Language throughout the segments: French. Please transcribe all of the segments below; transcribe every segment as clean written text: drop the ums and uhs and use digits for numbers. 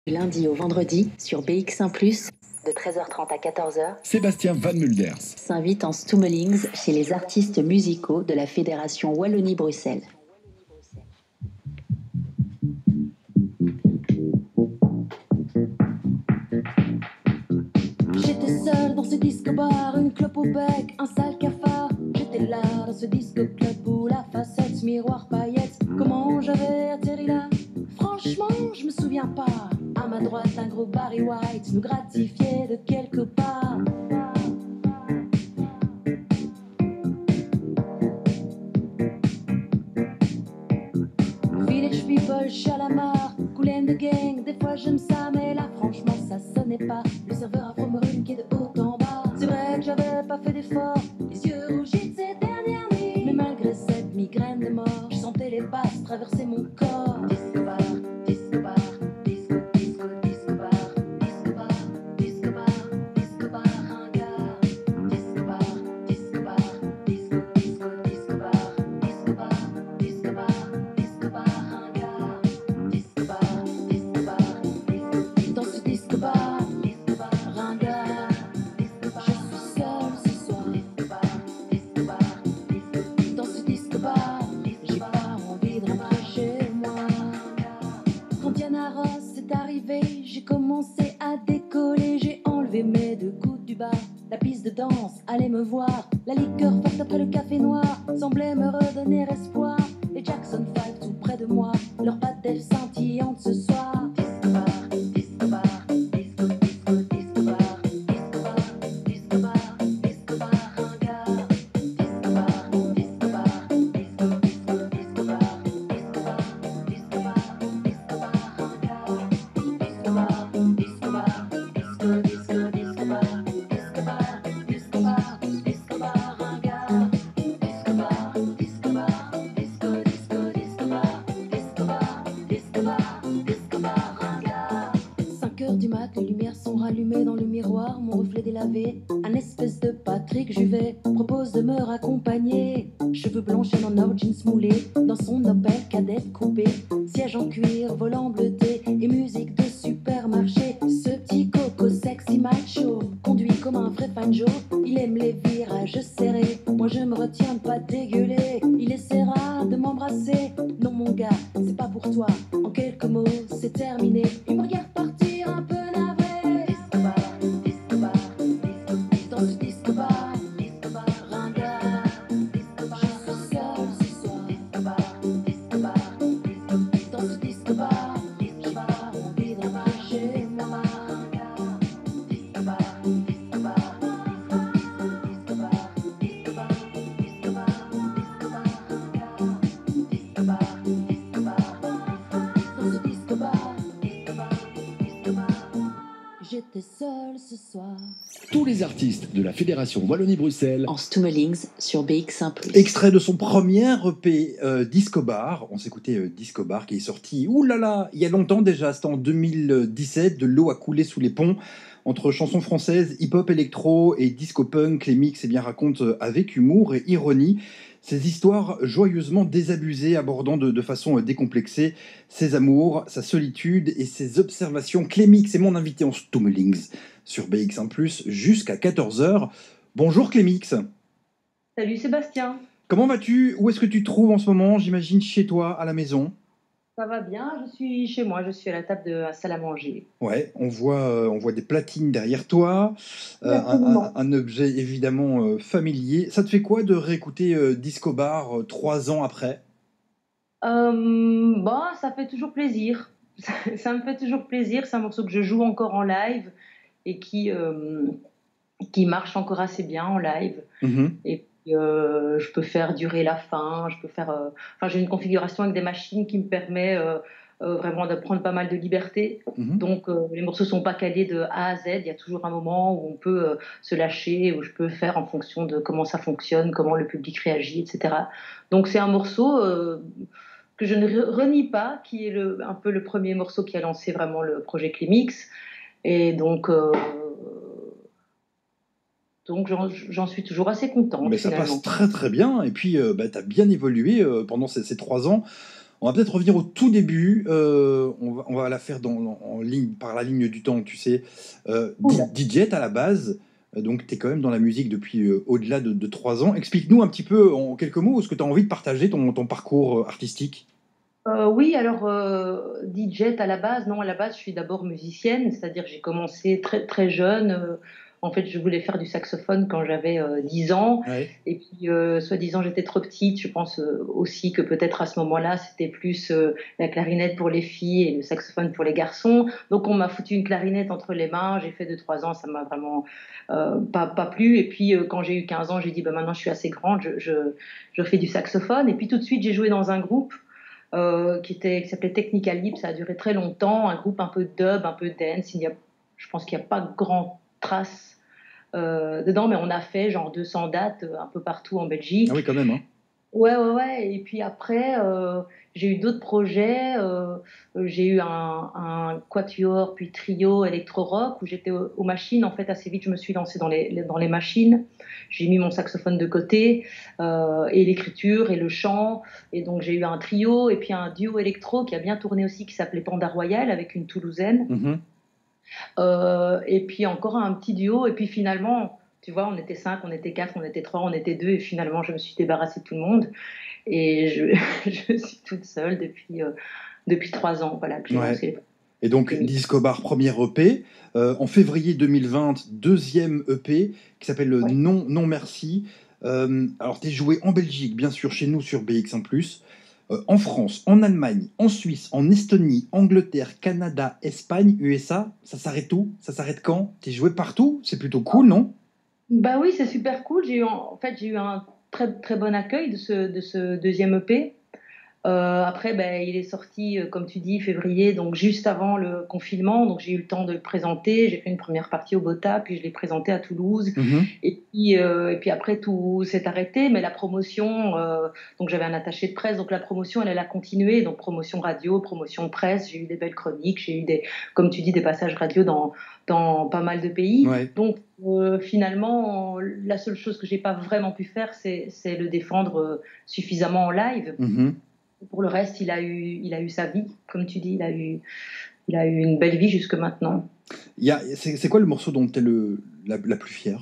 Du lundi au vendredi sur BX1+, de 13h30 à 14h, Sébastien Van Mulders s'invite en Stummelings chez les artistes musicaux de la Fédération Wallonie-Bruxelles. J'étais seule dans ce disco-bar, une clope au bec, un sale cafard. J'étais là dans ce disco-club où la facette, miroir, paillettes. Comment j'avais atterri là? Franchement, je me souviens pas. À ma droite, un gros Barry White nous gratifiait de quelque part. Village people, chalamar, cool and the gang. Des fois j'aime ça, mais là franchement ça sonnait pas. Le serveur afro me relinquait de haut en bas. C'est vrai que j'avais pas fait d'effort, les yeux rougis de ces dernières nuits. Mais malgré cette migraine de mort, je sentais les basses traverser mon corps. Disco bar, disco bar, disco, disco, disco bar, disco bar, disco bar, disco bar, ringard. Disco bar, disco bar, disco, disco, disco bar, disco bar, disco bar, disco bar, ringard. Disco bar, disco bar, disco, dans ce disco bar, disco bar, ringard. Disco bar, je suis seule ce soir. Disco bar, disco bar, disco, dans ce disco bar, j'ai pas envie de rentrer chez moi. Quand Diana Ross est arrivée, j'ai commencé à décoller. J'ai enlevé mes deux coudes du bar. La piste de danse allait me voir. La liqueur forte après le café noir semblait me redonner espoir. Les Jackson 5 tout près de moi, leurs pattes d'elfes scintillantes ce soir. Disco bar, disco bar, disco, disco, disco bar, disco bar, disco bar, disco bar, ringard. Disco bar, disco bar, disco, disco, disco bar, disco bar, disco bar, disco bar, ringard. Disco bar, disco bar, disco, disco, disco bar, disco bar, disco bar, disco bar, ringard. Disco bar, disco bar, disco, disco, disco bar, disco bar, disco bar, disco bar, ringard. 5 heures du mat, les lumières sont rallumées dans le miroir, mon reflet délavé. Un espèce de Patrick Juvet propose de me raccompagner. Cheveux blancs, chaîne en or, jeans moulés, dans son Opel Kadett coupé. Siège en cuir, volant bleuté et musique de supermarché. Ce petit coco sexy macho conduit comme un vrai fanjo. Il aime les virages serrés, moi je me retiens de pas dégueuler. Il essaiera de m'embrasser, non mon gars, c'est pas pour toi. En quelques mots, c'est terminé. Il me regarde partir un peu navré. Disco bar, disco bar, disco, dans ce disco bar, disco bar, ringard. Disco bar, je suis seule ce soir. Disco bar, disco bar, disco, dans ce disco bar, j'ai pas envie de rentrer chez moi. Disco bar, disco bar, disco, disco, disco bar, disco bar, disco bar, disco bar, ringard. Disco bar, disco bar, dans ce disco bar, disco bar, disco bar. J'étais seule ce soir. tous les artistes de la Fédération Wallonie-Bruxelles. En Stummelings sur BX1+. Extrait de son premier EP Disco Bar. On s'écoutait Disco Bar qui est sorti, oulala, il y a longtemps déjà, c'était en 2017, de l'eau a coulé sous les ponts. Entre chansons françaises, hip-hop électro et disco-punk, les mix racontent avec humour et ironie ces histoires joyeusement désabusées, abordant de façon décomplexée ses amours, sa solitude et ses observations. Clémix est mon invité en Stummelings sur BX1+, jusqu'à 14h. Bonjour Clémix. Salut Sébastien, Comment vas-tu? Où est-ce que tu te trouves en ce moment? J'imagine chez toi, à la maison. ça va bien? Je suis chez moi, je suis à la table de la salle à manger. Ouais, on voit des platines derrière toi, Absolument. un objet évidemment familier. Ça te fait quoi de réécouter Disco Bar 3 ans après? Bon, ça fait toujours plaisir. Ça me fait toujours plaisir. C'est un morceau que je joue encore en live et qui marche encore assez bien en live. Mhm. Et puis, je peux faire durer la fin. Enfin, j'ai une configuration avec des machines qui me permet vraiment de prendre pas mal de liberté. Mhm. Donc, les morceaux sont pas calés de A à Z. Il y a toujours un moment où on peut se lâcher, où je peux faire en fonction de comment ça fonctionne, comment le public réagit, etc. Donc, c'est un morceau que je ne renie pas, qui est un peu le premier morceau qui a lancé vraiment le projet Clémix. Et donc j'en suis toujours assez contente Mais ça finalement. passe très très bien, et puis tu as bien évolué pendant ces 3 ans. On va peut-être revenir au tout début. On va la faire en ligne, par la ligne du temps, tu sais. Oula. DJ à la base, donc tu es quand même dans la musique depuis au-delà de 3 ans. Explique-nous un petit peu en quelques mots ce que tu as envie de partager, ton parcours artistique. Oui, alors DJ à la base, non, à la base, je suis d'abord musicienne, c'est-à-dire que j'ai commencé très très jeune. En fait, je voulais faire du saxophone quand j'avais 10 ans, Ouais. et puis soi-disant j'étais trop petite. Je pense aussi que peut-être à ce moment-là, c'était plus la clarinette pour les filles et le saxophone pour les garçons. Donc on m'a foutu une clarinette entre les mains. J'ai fait 2-3 ans, ça m'a vraiment pas plu. Et puis quand j'ai eu 15 ans, j'ai dit bah maintenant je suis assez grande, je fais du saxophone. Et puis tout de suite, j'ai joué dans un groupe qui s'appelait Technica Libre. Ça a duré très longtemps, un groupe un peu dub, un peu dance. Je pense qu'il n'y a pas grand trace dedans, mais on a fait genre 200 dates un peu partout en Belgique. Ah oui, quand même. Hein. Ouais. Et puis après, j'ai eu d'autres projets. J'ai eu un quatuor, puis trio électro-rock où j'étais aux machines. En fait, assez vite, je me suis lancée dans les machines. J'ai mis mon saxophone de côté, et l'écriture et le chant. Et donc, j'ai eu un trio et puis un duo électro qui a bien tourné aussi, qui s'appelait Panda Royal avec une Toulousaine. Mhm. Et puis encore un petit duo. Et puis finalement, tu vois, on était 5, on était 4, on était 3, on était 2. Et finalement, je me suis débarrassée de tout le monde. Et je suis toute seule depuis 3 ans. Voilà, que j'ai Ouais. lancé Et donc, les Discobar, premier EP. En février 2020, deuxième EP qui s'appelle ouais. Non Merci. Alors, tu es joué en Belgique, bien sûr, chez nous sur BX1+, en France, en Allemagne, en Suisse, en Estonie, Angleterre, Canada, Espagne, USA. Ça s'arrête où? Ça s'arrête quand? Tu es joué partout? C'est plutôt cool, non? Bah oui, c'est super cool. En fait, j'ai eu un très, très bon accueil de ce deuxième EP. Après, ben, il est sorti, comme tu dis, février, donc juste avant le confinement. Donc j'ai eu le temps de le présenter. J'ai fait une première partie au Bota, puis je l'ai présenté à Toulouse. Mhm. Et puis après, tout s'est arrêté. Mais la promotion, donc j'avais un attaché de presse, donc la promotion, elle a continué. Donc promotion radio, promotion presse. J'ai eu des belles chroniques. J'ai eu comme tu dis, des passages radio dans pas mal de pays. Ouais. Donc finalement, la seule chose que j'ai pas vraiment pu faire, c'est le défendre suffisamment en live. Mhm. Pour le reste, il a eu sa vie, comme tu dis, il a eu une belle vie jusque maintenant. C'est quoi le morceau dont tu es la plus fière?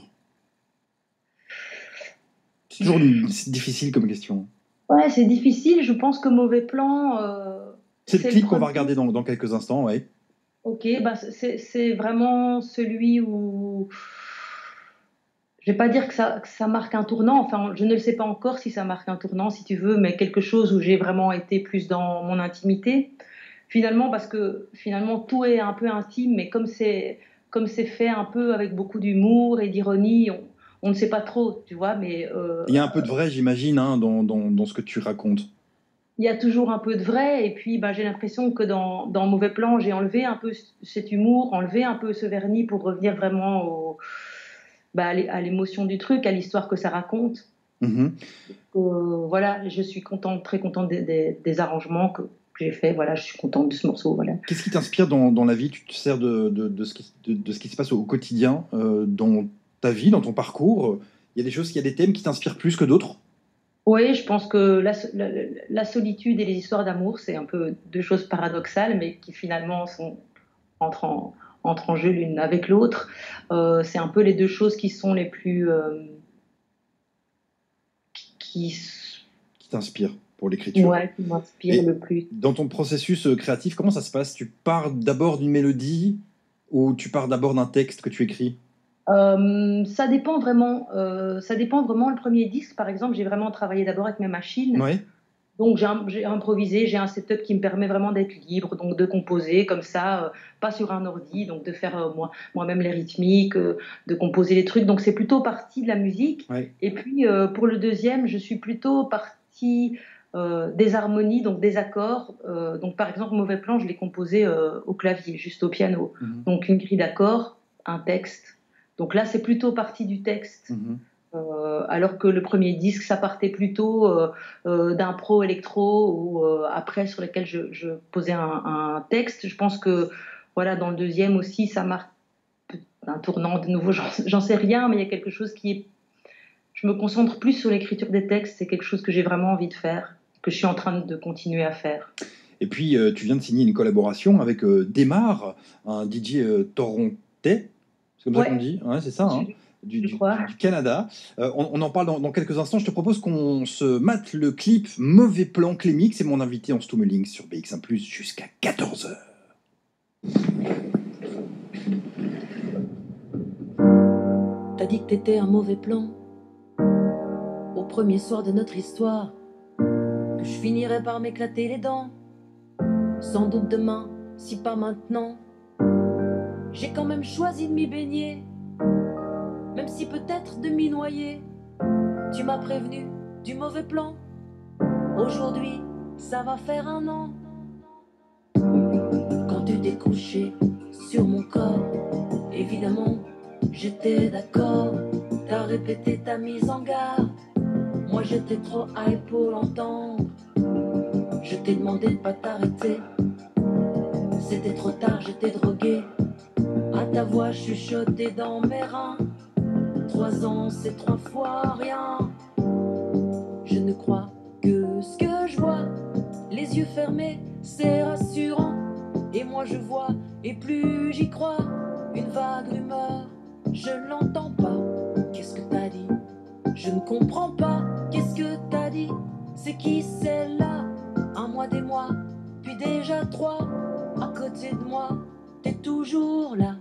C'est toujours c'est difficile comme question. Ouais, c'est difficile. Je pense que Mauvais Plan, C'est le clip qu'on va premier. regarder dans quelques instants, ouais. Ok, bah c'est vraiment celui où je vais pas dire que ça marque un tournant. Enfin, je ne le sais pas encore si ça marque un tournant, si tu veux, mais quelque chose où j'ai vraiment été plus dans mon intimité. Finalement, parce que finalement tout est un peu intime, mais comme c'est fait un peu avec beaucoup d'humour et d'ironie, on ne sait pas trop, tu vois. Mais Il y a un peu de vrai, j'imagine, hein, dans ce que tu racontes. il y a toujours un peu de vrai. Et puis, bah, j'ai l'impression que dans Mauvais Plan, j'ai enlevé un peu cet humour, enlevé un peu ce vernis pour revenir vraiment à l'émotion du truc, à l'histoire que ça raconte. Mhm. Voilà, je suis très contente des arrangements que j'ai faits. Voilà, je suis contente de ce morceau. Voilà. Qu'est-ce qui t'inspire dans la vie? Tu te sers de ce qui se passe au quotidien, dans ta vie, dans ton parcours. Il y a des choses, il y a des thèmes qui t'inspirent plus que d'autres? Oui, je pense que la solitude et les histoires d'amour, c'est un peu deux choses paradoxales, mais qui finalement entrent entrent en jeu l'une avec l'autre. C'est un peu les deux choses qui sont les plus... qui, Qui t'inspirent pour l'écriture. ouais, qui m'inspirent Et le plus. dans ton processus créatif, comment ça se passe? Tu pars d'abord d'une mélodie ou tu pars d'abord d'un texte que tu écris? Ça dépend vraiment. Ça dépend vraiment. Le premier disque, par exemple, j'ai vraiment travaillé d'abord avec mes machines. Ouais. Donc j'ai improvisé, j'ai un setup qui me permet vraiment d'être libre, donc de composer comme ça, pas sur un ordi, donc de faire moi-même les rythmiques, de composer les trucs. Donc c'est plutôt partie de la musique. Ouais. Et puis pour le deuxième, je suis plutôt partie des harmonies, donc des accords. Donc par exemple, Mauvais Plan, je l'ai composé au clavier, juste au piano. Mhm. Donc une grille d'accords, un texte. Donc là, c'est plutôt partie du texte. Mhm. Alors que le premier disque, ça partait plutôt d'un pro électro ou après sur lequel je posais un texte. Je pense que voilà, dans le deuxième aussi, ça marque un tournant de nouveau. J'en sais rien, mais il y a quelque chose qui est. Je me concentre plus sur l'écriture des textes. C'est quelque chose que j'ai vraiment envie de faire. que je suis en train de continuer à faire. Et puis, tu viens de signer une collaboration avec Demar, un DJ torontais. C'est comme ça qu'on dit, ouais, c'est ça, hein, Je crois. du Canada. On en parle dans quelques instants. Je te propose qu'on se mate le clip Mauvais Plan Clémix. C'est mon invité en Stummelings sur BX1+, jusqu'à 14h. T'as dit que t'étais un mauvais plan au premier soir de notre histoire, que je finirais par m'éclater les dents. Sans doute demain, si pas maintenant. J'ai quand même choisi de m'y baigner, même si peut-être de m'y noyer. Tu m'as prévenu du mauvais plan. Aujourd'hui, ça va faire 1 an. Quand tu t'es couché sur mon corps, évidemment, j'étais d'accord. T'as répété ta mise en garde. Moi j'étais trop high pour l'entendre. Je t'ai demandé de pas t'arrêter. C'était trop tard, j'étais drogué. À ta voix chuchotée dans mes reins. 3 ans, c'est 3 fois rien. Je ne crois que ce que je vois. Les yeux fermés, c'est rassurant. Et moi je vois, et plus j'y crois. Une vague rumeur, je l'entends pas. Qu'est-ce que t'as dit? Je ne comprends pas. Qu'est-ce que t'as dit? C'est qui celle-là? 1 mois, des mois, puis déjà 3. À côté de moi, t'es toujours là.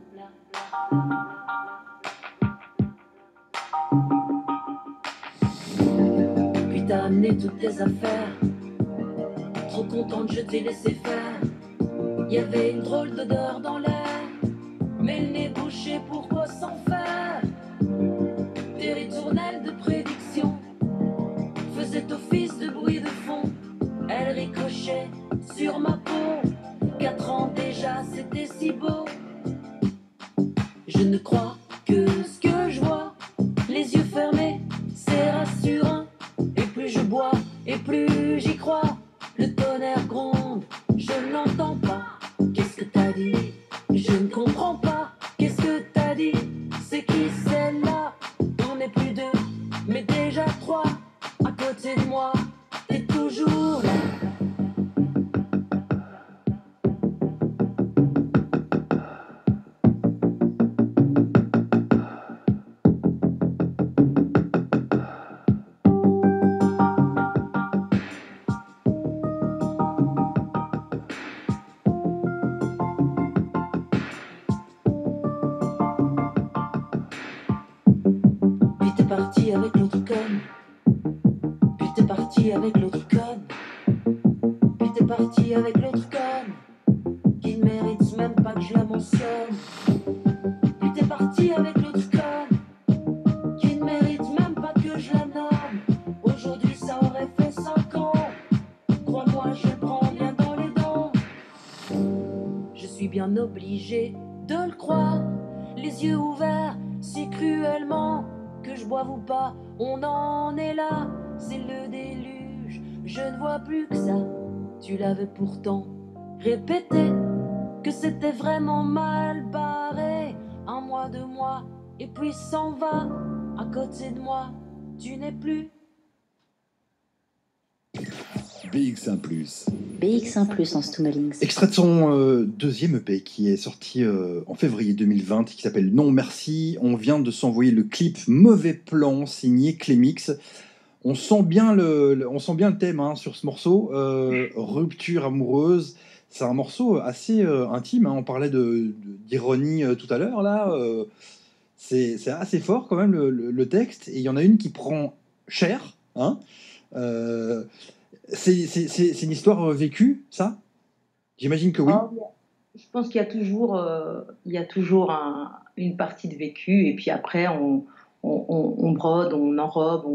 Puis t'as amené toutes tes affaires. Trop contente, je t'ai laissé faire. Y avait une drôle d'odeur dans l'air. Mais le nez bouché, pourquoi s'en faire? Des ritournelles de prédiction faisaient office de bruit de fond. Elles ricochaient sur ma peau. 4 ans déjà, c'était si beau. Je ne crois que ce que je vois. Les yeux fermés, c'est rassurant. Et plus je bois, et plus j'y crois. Le tonnerre gronde, je n'entends pas. Qu'est-ce que t'as dit? Je ne comprends pas. Qu'est-ce que t'as dit? C'est qui celle-là? On n'est plus 2, mais déjà 3. À côté de moi, t'es toujours là. Puis t'es parti avec l'autre conne. Puis t'es parti avec l'autre conne. Puis t'es parti avec l'autre conne, qui ne mérite même pas que je la mentionne. Puis t'es parti avec l'autre conne, qui ne mérite même pas que je la nomme. Aujourd'hui ça aurait fait 5 ans. Crois-moi, je le prends bien dans les dents. Je suis bien obligé de le croire, les yeux ouverts si cruellement. Que je boive ou pas, on en est là. C'est le déluge, je ne vois plus que ça. Tu l'avais pourtant répété, que c'était vraiment mal barré. 1 mois, 2 mois, et puis s'en va. À côté de moi, tu n'es plus. BX1+. BX1+ en Stummelings. Extrait de son deuxième EP qui est sorti en février 2020, qui s'appelle Non Merci. On vient de s'envoyer le clip Mauvais Plan, signé Clémix. On sent bien le thème hein, sur ce morceau, rupture amoureuse. C'est un morceau assez intime, hein. On parlait d'ironie tout à l'heure, là. C'est assez fort quand même le texte. Et il y en a une qui prend cher. Hein. C'est une histoire vécue, ça? J'imagine que oui. Je pense qu'il y a toujours une partie de vécu, et puis après, on brode, on enrobe,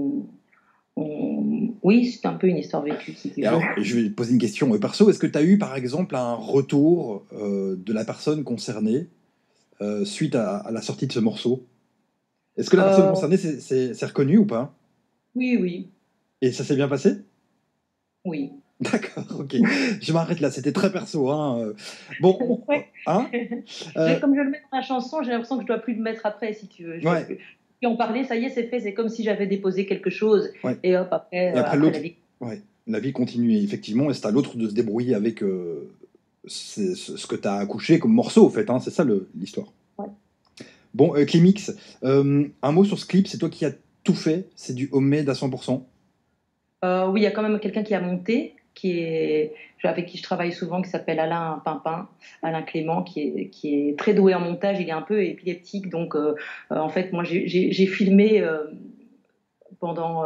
Oui, c'est un peu une histoire vécue. Si tu veux. Alors, je vais te poser une question perso. Est-ce que tu as eu, par exemple, un retour de la personne concernée suite à la sortie de ce morceau? Est-ce que la personne concernée s'est reconnue ou pas? Oui. Et ça s'est bien passé? Oui. D'accord, ok. Je m'arrête là, c'était très perso. Hein. Bon, Ouais. hein Comme je le mets dans la chanson, j'ai l'impression que je dois plus le mettre après, si tu veux. Ouais. Puis en parler, ça y est, c'est fait. C'est comme si j'avais déposé quelque chose. Ouais. Et hop, après l'autre. la vie. Ouais. La vie continue, effectivement, et c'est à l'autre de se débrouiller avec ce que tu as accouché comme morceau, en fait. Hein, c'est ça l'histoire. Ouais. Bon, Clémix, un mot sur ce clip, c'est toi qui as tout fait, c'est du homemade à 100%. Oui, il y a quand même quelqu'un qui a monté, avec qui je travaille souvent, qui s'appelle Alain Pimpin, Alain Clément, qui est très doué en montage. Il est un peu épileptique, donc en fait, moi, j'ai filmé pendant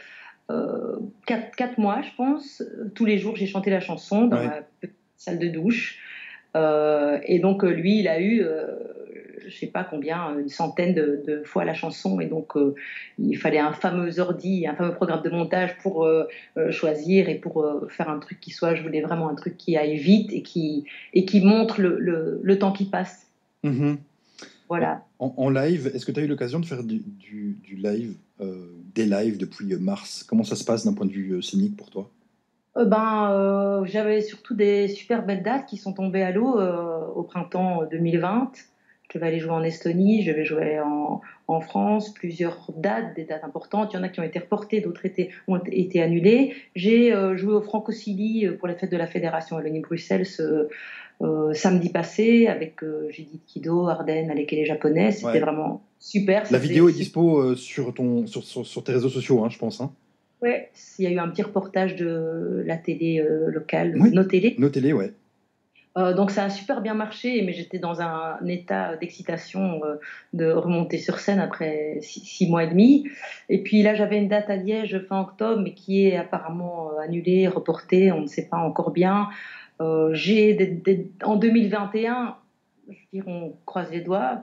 4 mois, je pense. Tous les jours, j'ai chanté la chanson dans Ouais. ma petite salle de douche. Et donc, lui, il a eu, je sais pas combien, une centaine de fois la chanson. Et donc, il fallait un fameux ordi, un fameux programme de montage pour choisir et pour faire un truc je voulais vraiment un truc qui aille vite et qui montre le temps qui passe. Mhm. Voilà. En live, est-ce que tu as eu l'occasion de faire du live, des lives depuis mars? Comment ça se passe d'un point de vue scénique pour toi? J'avais surtout des super belles dates qui sont tombées à l'eau au printemps 2020. Je devais aller jouer en Estonie, je vais jouer en France, plusieurs dates, des dates importantes. Il y en a qui ont été reportées, d'autres ont été annulées. J'ai joué au Francocili pour les fêtes de la Fédération Wallonie-Bruxelles samedi passé avec Judith Kido, Ardennes, avec les Japonais. C'était Ouais. vraiment super. La vidéo est dispo sur tes réseaux sociaux, hein, je pense. Hein. Ouais, il y a eu un petit reportage de la télé locale, Oui. Nos Télé. Nos télé, ouais. Donc ça a super bien marché, mais j'étais dans un état d'excitation de remonter sur scène après 6 mois et demi. Et puis là, j'avais une date à Liège fin octobre, mais qui est apparemment annulée, reportée, on ne sait pas encore bien. En 2021, je veux dire, on croise les doigts,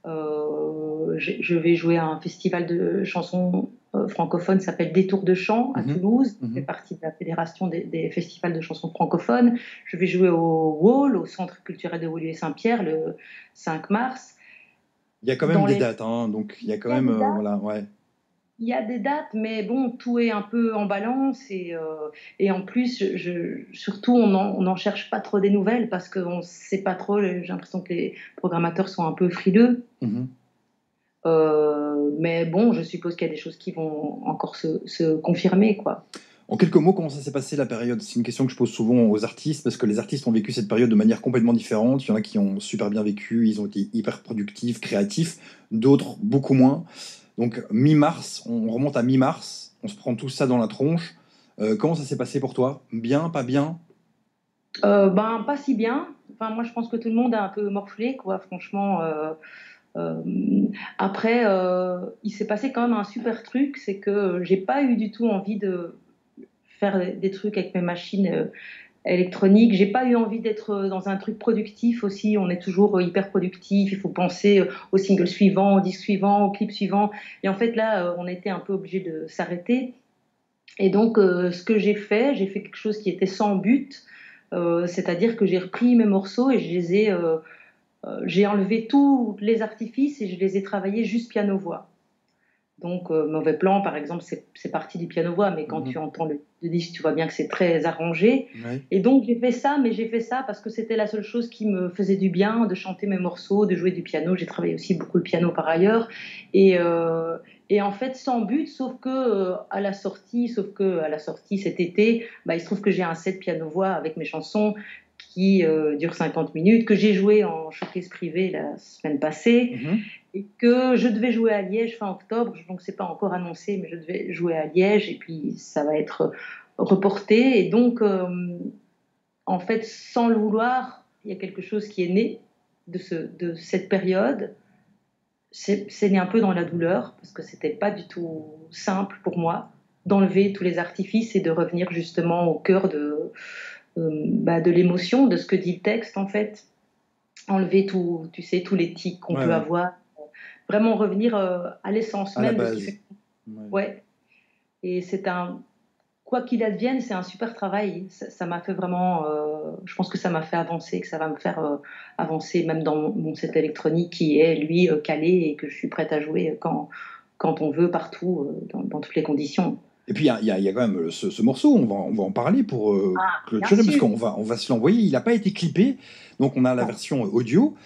je vais jouer à un festival de chansons francophones qui s'appelle Détour de chant à Toulouse. Je fais partie de la fédération des festivals de chansons francophones. Je vais jouer au Wall, au Centre culturel de Woluwe-Saint-Pierre, le 5 mars. Il y a quand même des dates, hein, donc il y a quand même... voilà, ouais. Il y a des dates, mais bon, tout est un peu en balance et en plus, surtout, on n'en cherche pas trop des nouvelles parce qu'on ne sait pas trop. J'ai l'impression que les programmateurs sont un peu frileux. Mais bon, je suppose qu'il y a des choses qui vont encore se confirmer, quoi. En quelques mots, comment ça s'est passé la période? C'est une question que je pose souvent aux artistes, parce que les artistes ont vécu cette période de manière complètement différente. Il y en a qui ont super bien vécu, ils ont été hyper productifs, créatifs, d'autres beaucoup moins. Donc mi-mars, on remonte à mi-mars, on se prend tout ça dans la tronche. Comment ça s'est passé pour toi? Bien, pas bien? Pas si bien. Enfin, moi, je pense que tout le monde a un peu morflé, quoi, franchement. Après, il s'est passé quand même un super truc, c'est que j'ai pas eu du tout envie de faire des trucs avec mes machines électroniques. J'ai pas eu envie d'être dans un truc productif aussi. On est toujours hyper productif. Il faut penser au single suivant, au disque suivant, au clip suivant. Et en fait, là, on était un peu obligé de s'arrêter. Et donc, ce que j'ai fait quelque chose qui était sans but. C'est-à-dire que j'ai repris mes morceaux et j'ai enlevé tous les artifices et je les ai travaillés juste piano-voix. Donc, Mauvais Plan, par exemple, c'est parti du piano-voix, mais quand tu entends le disque, tu vois bien que c'est très arrangé. Ouais. Et donc, j'ai fait ça, mais j'ai fait ça parce que c'était la seule chose qui me faisait du bien, de chanter mes morceaux, de jouer du piano. J'ai travaillé aussi beaucoup le piano par ailleurs. Et en fait, sans but, sauf que à la sortie cet été, il se trouve que j'ai un set piano-voix avec mes chansons qui dure 50 minutes, que j'ai joué en showcase privé la semaine passée, et que je devais jouer à Liège fin octobre, donc c'est pas encore annoncé, mais je devais jouer à Liège, et puis ça va être reporté, et donc en fait, sans le vouloir, il y a quelque chose qui est né de cette période. C'est né un peu dans la douleur, parce que c'était pas du tout simple pour moi d'enlever tous les artifices et de revenir justement au cœur de l'émotion, de ce que dit le texte en fait. Enlever tout, tu sais, tous les tics qu'on peut avoir. Vraiment revenir à l'essence même de ce qui fait. Ouais. Et quoi qu'il advienne, c'est un super travail. Ça m'a fait vraiment. Je pense que ça m'a fait avancer, que ça va me faire avancer même dans mon set électronique qui est lui calé et que je suis prête à jouer quand on veut, partout, dans toutes les conditions. Et puis il y a quand même ce morceau, on va en parler pour clôturer, parce qu'on va se l'envoyer. Il n'a pas été clippé, donc on a la version audio.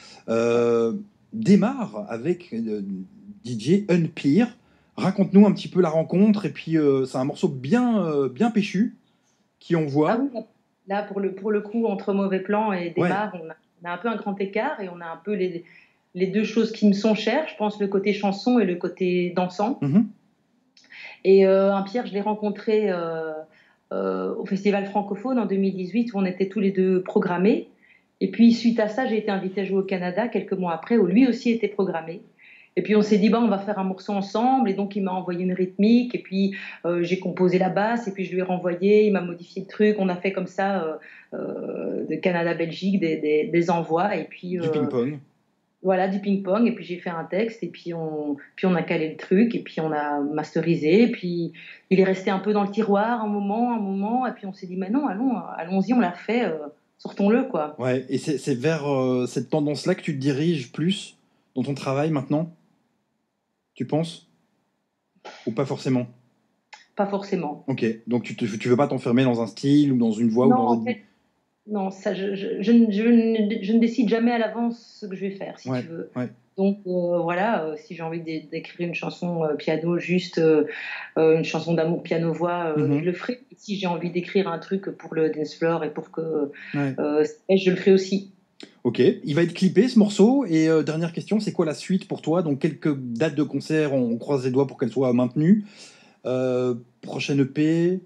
Démarre avec DJ Unpeer. Raconte-nous un petit peu la rencontre, et puis c'est un morceau bien péchu. qui envoie. Ah oui, là, pour le coup, entre Mauvais Plan et Démarre, on a un peu un grand écart et on a un peu les deux choses qui me sont chères. Je pense le côté chanson et le côté dansant. Mhm. Et un Pierre, je l'ai rencontré au Festival francophone en 2018 où on était tous les deux programmés. Et puis, suite à ça, j'ai été invitée à jouer au Canada quelques mois après où lui aussi était programmé. Et puis on s'est dit, bah, on va faire un morceau ensemble. Et donc il m'a envoyé une rythmique. Et puis j'ai composé la basse. Et puis je lui ai renvoyé. Il m'a modifié le truc. On a fait comme ça de Canada-Belgique des envois. Et puis Du ping-pong. voilà, du ping-pong. Et puis j'ai fait un texte. Et puis on a calé le truc. Et puis on a masterisé. Et puis il est resté un peu dans le tiroir un moment. Et puis on s'est dit, mais non, allons-y, on l'a fait. Sortons-le, quoi. Ouais, et c'est vers cette tendance-là que tu te diriges plus dans ton travail maintenant, tu penses? Ou pas forcément? Pas forcément. Ok, donc tu veux pas t'enfermer dans un style ou dans une voix ou Non, dans en une... fait, non, ça, je ne décide jamais à l'avance ce que je vais faire, si Ouais, tu veux. ouais. Donc voilà, si j'ai envie d'écrire une chanson piano, juste une chanson d'amour piano-voix, Mhm. je le ferai. Et si j'ai envie d'écrire un truc pour le dance floor et pour que Ouais. je le ferai aussi. Ok, il va être clippé ce morceau. Et dernière question, c'est quoi la suite pour toi? Donc quelques dates de concert, on croise les doigts pour qu'elles soient maintenues. Prochaine EP,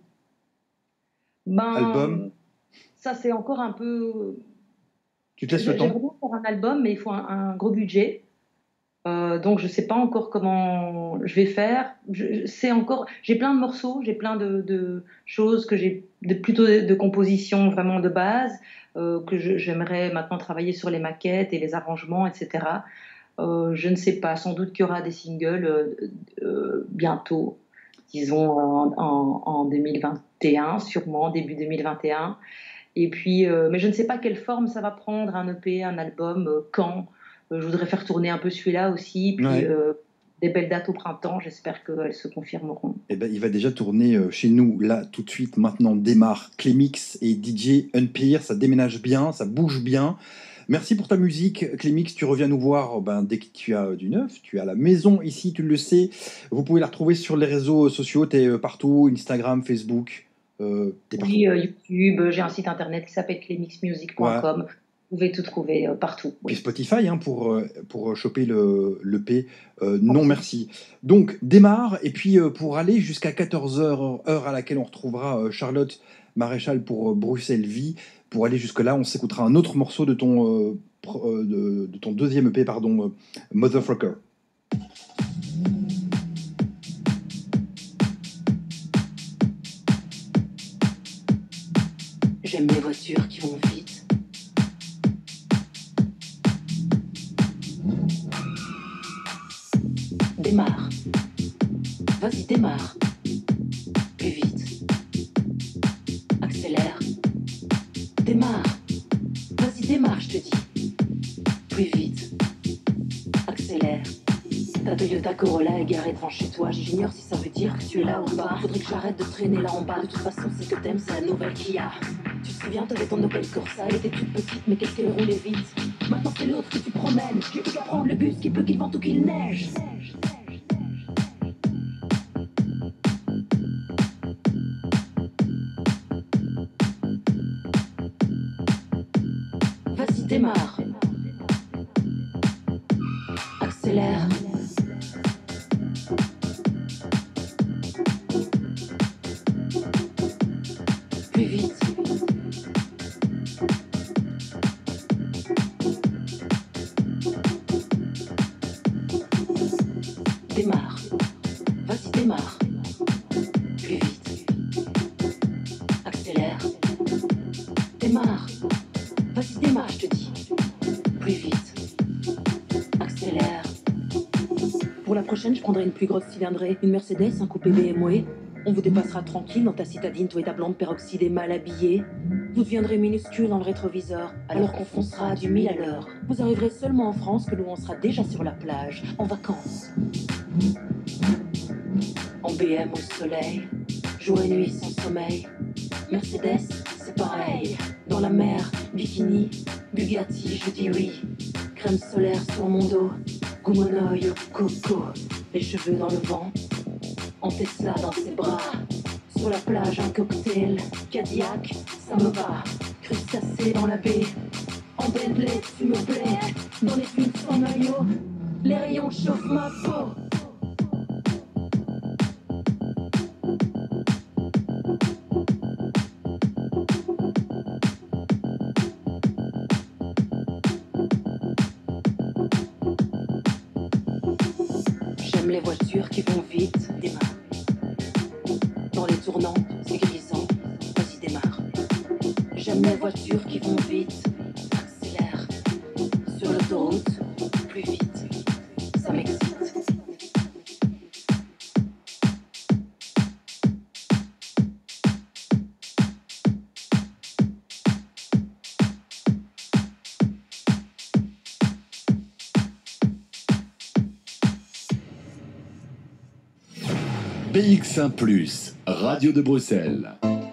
album, Ben, ça c'est encore un peu. tu te laisses le J'aimerais temps? bien faire un album, mais il faut un gros budget. Donc je sais pas encore comment je vais faire. J'ai plein de morceaux, j'ai plein de choses que plutôt de compositions vraiment de base que j'aimerais maintenant travailler sur les maquettes et les arrangements, etc. Je ne sais pas. Sans doute qu'il y aura des singles bientôt, disons en 2021, sûrement début 2021. Et puis, mais je ne sais pas quelle forme ça va prendre, un EP, un album, quand. Je voudrais faire tourner un peu celui-là aussi, puis Ouais. des belles dates au printemps, j'espère qu'elles se confirmeront. Eh ben, il va déjà tourner chez nous, là, tout de suite, maintenant, démarre Clémix et DJ Unpeer, ça déménage bien, ça bouge bien. Merci pour ta musique, Clémix, tu reviens nous voir dès que tu as du neuf, tu es à la maison ici, tu le sais. Vous pouvez la retrouver sur les réseaux sociaux, tu es partout, Instagram, Facebook, t'es partout. Puis YouTube, j'ai un site internet qui s'appelle Ouais. clemixmusic.com. Vous pouvez tout trouver partout. Puis Oui. Spotify hein, pour choper le P. Non, merci. Donc, démarre. Et puis, pour aller jusqu'à 14h, heure à laquelle on retrouvera Charlotte Maréchal pour Bruxelles Vie, pour aller jusque-là, on s'écoutera un autre morceau de de ton deuxième EP, pardon, Motherfucker. J'aime les voitures qui vont vite. Démarre. Vas-y, démarre. Plus vite. Accélère. Démarre. Vas-y, démarre, je te dis. Plus vite. Accélère. Ta Toyota Corolla est garée devant chez toi. J'ignore si ça veut dire que tu es là ou pas. Faudrait que j'arrête de traîner là en bas. De toute façon, c'est que t'aimes, c'est la nouvelle Kia. Tu te souviens, t'avais ton Opel Corsa. Elle était toute petite, mais qu'est-ce qu'elle roulait vite. Maintenant, c'est l'autre que tu promènes. J'ai plus qu'à prendre le bus, qu'il peut qu'il vente ou qu'il neige. Vas-y, démarre. Accélère. Plus vite. Démarre. Vas-y, démarre. Plus vite. Accélère. Démarre. Vas-y, démarre, je te dis. Plus vite. Accélère. Pour la prochaine, je prendrai une plus grosse cylindrée, une Mercedes, un coupé BMW. On vous dépassera tranquille dans ta citadine, toi et ta blonde peroxydée mal habillée. Vous deviendrez minuscule dans le rétroviseur, alors qu'on foncera à du 1000 à l'heure. Vous arriverez seulement en France que nous on sera déjà sur la plage, en vacances. En BM au soleil, jour et nuit sans sommeil. Mercedes, c'est pareil. Dans la mer, bikini, Bugatti, je dis oui. Crème solaire sur mon dos, Goumonoï au coco. Les cheveux dans le vent, en Tesla dans ses bras. Sur la plage, un cocktail, Cadillac, ça me va. Crustacé dans la baie, en Bentley, tu me plais. Dans les pulls sans maillot, les rayons chauffent ma peau. J'aime les voitures qui vont vite, démarre. Dans les tournantes, c'est grisant, vas-y démarre. J'aime les voitures qui vont vite, accélère. Sur l'autoroute, plus vite, ça m'excite. BX1+, Radio de Bruxelles.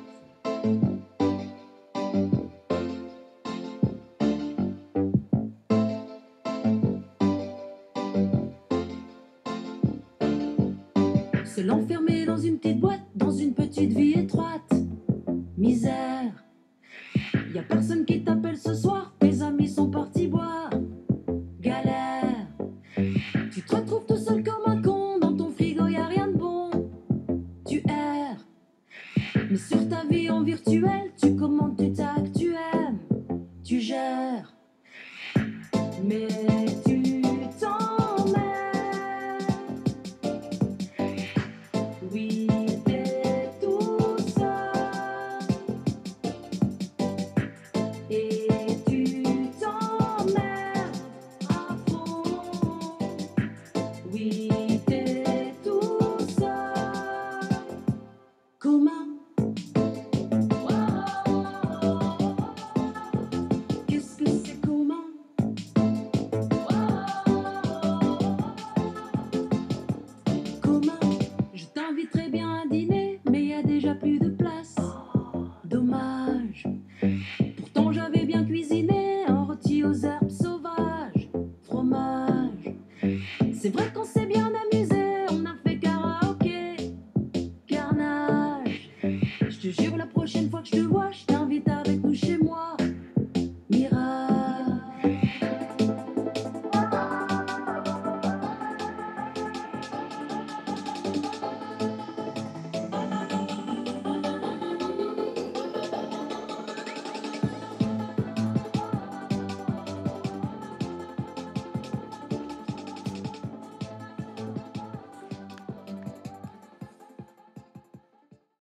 Se l'enfermer dans une petite boîte, dans une petite vie étroite. Misère. Y a personne qui t'appelle ce soir, tes amis sont partis boire. Galère. Tu te retrouves tout seul comme un con, dans ton frigo y a rien de bon. Tu erres, mais sur ta vie en virtuel.